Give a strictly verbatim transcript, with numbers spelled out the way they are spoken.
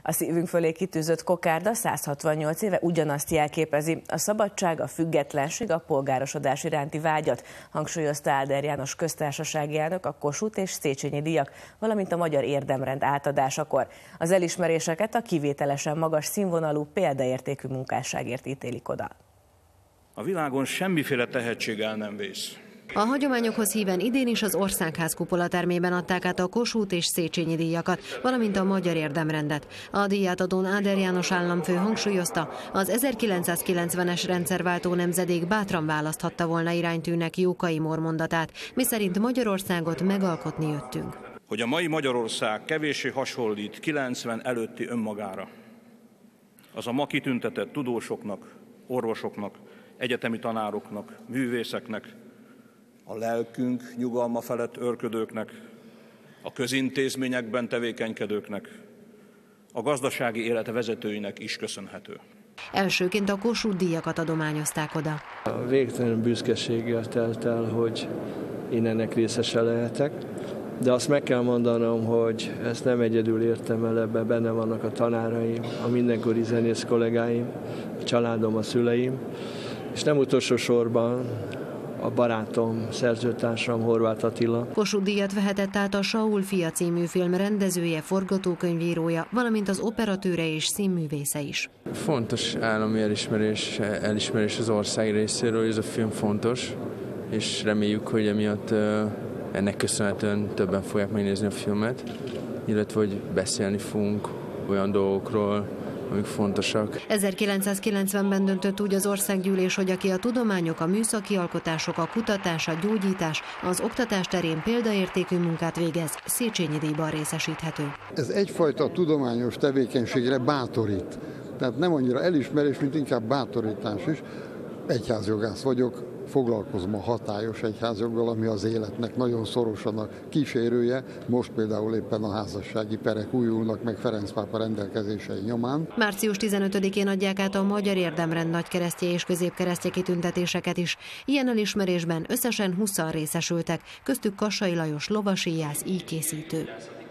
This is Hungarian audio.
A szívünk fölé kitűzött kokárda száz hatvannyolc éve ugyanazt jelképezi, a szabadság, a függetlenség, a polgárosodás iránti vágyat, hangsúlyozta Áder János köztársasági elnök a Kossuth és Széchenyi díjak, valamint a Magyar Érdemrend átadásakor. Az elismeréseket a kivételesen magas színvonalú példaértékű munkásságért ítélik oda. A világon semmiféle tehetség el nem vész. A hagyományokhoz híven idén is az Országház kupolatermében adták át a Kossuth és Széchenyi díjakat, valamint a Magyar Érdemrendet. A díjátadón Áder János államfő hangsúlyozta, az ezerkilencszázkilencvenes rendszerváltó nemzedék bátran választhatta volna iránytűnek Jókai Mór mondatát, miszerint Magyarországot megalkotni jöttünk. Hogy a mai Magyarország kevéssé hasonlít kilencven előtti önmagára, az a ma kitüntetett tudósoknak, orvosoknak, egyetemi tanároknak, művészeknek, a lelkünk nyugalma felett őrködőknek, a közintézményekben tevékenykedőknek, a gazdasági élet vezetőinek is köszönhető. Elsőként a Kossuth díjakat adományozták oda. A végtelen büszkeséggel telt el, hogy én ennek részese lehetek, de azt meg kell mondanom, hogy ezt nem egyedül értem el, ebben benne vannak a tanáraim, a mindenkori zenész kollégáim, a családom, a szüleim, és nem utolsó sorban a barátom, szerzőtársam, Horváth Attila. Kossuth díjat vehetett át a Saul fia című film rendezője, forgatókönyvírója, valamint az operatőre és színművésze is. Fontos állami elismerés, elismerés az ország részéről, hogy ez a film fontos, és reméljük, hogy emiatt ennek köszönhetően többen fogják megnézni a filmet, illetve hogy beszélni fogunk olyan dolgokról, amik fontosak. ezerkilencszázkilencvenben döntött úgy az országgyűlés, hogy aki a tudományok, a műszaki alkotások, a kutatás, a gyógyítás, az oktatás terén példaértékű munkát végez, Széchenyi díjban részesíthető. Ez egyfajta tudományos tevékenységre bátorít. Tehát nem annyira elismerés, mint inkább bátorítás is. Egyházjogász vagyok, foglalkozom a hatályos egyházjoggal, ami az életnek nagyon szorosan a kísérője. Most például éppen a házassági perek újulnak meg Ferenc pápa rendelkezései nyomán. március tizenötödikén adják át a Magyar Érdemrend nagykeresztje és középkeresztje kitüntetéseket is. Ilyen elismerésben összesen húszan részesültek, köztük Kassai Lajos lovasíjász, íjkészítő.